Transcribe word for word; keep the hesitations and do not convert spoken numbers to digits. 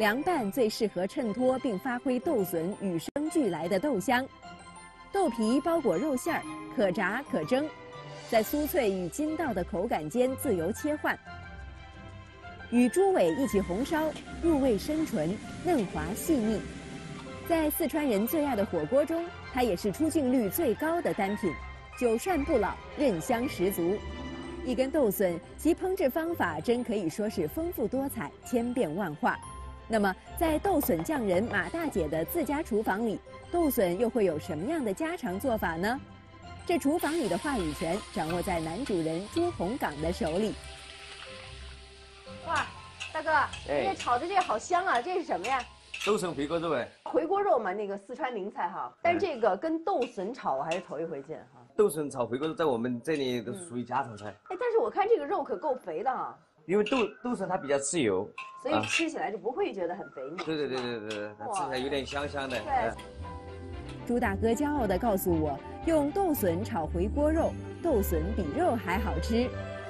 凉拌最适合衬托并发挥豆笋与生俱来的豆香。豆皮包裹肉馅儿，可炸可蒸，在酥脆与筋道的口感间自由切换。与猪尾一起红烧，入味深醇，嫩滑细腻。在四川人最爱的火锅中，它也是出镜率最高的单品，久涮不老，韧香十足。一根豆笋，其烹制方法真可以说是丰富多彩、千变万化。那么，在豆笋匠人马大姐的自家厨房里，豆笋又会有什么样的家常做法呢？这厨房里的话语权掌握在男主人朱洪岗的手里。 哇，大哥，你这炒的这个好香啊！这是什么呀？ 豆笋回锅肉哎。 回锅肉嘛，那个四川名菜哈。但是这个跟豆笋炒，我还是头一回见哈。 豆笋炒回锅肉在我们这里都是属于家常菜。 哎，但是我看这个肉可够肥的哈。 因为豆豆笋它比较吃油， 所以吃起来就不会觉得很肥腻。 对对对对对对，它吃起来有点香香的。 对。 朱大哥骄傲地告诉我，用豆笋炒回锅肉，豆笋比肉还好吃。